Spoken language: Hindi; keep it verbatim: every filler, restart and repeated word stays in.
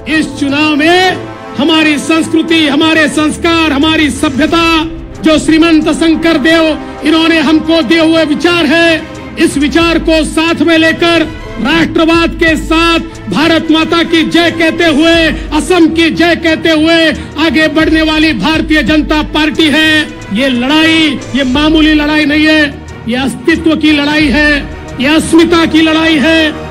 इस चुनाव में हमारी संस्कृति, हमारे संस्कार, हमारी सभ्यता, जो श्रीमंत शंकर देव इन्होंने हमको दिए हुए विचार है, इस विचार को साथ में लेकर राष्ट्रवाद के साथ भारत माता की जय कहते हुए, असम की जय कहते हुए आगे बढ़ने वाली भारतीय जनता पार्टी है। ये लड़ाई, ये मामूली लड़ाई नहीं है, ये अस्तित्व की लड़ाई है, ये अस्मिता की लड़ाई है।